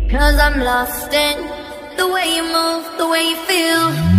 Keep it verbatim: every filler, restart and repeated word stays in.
Cause I'm lost in the way you move, the way you feel.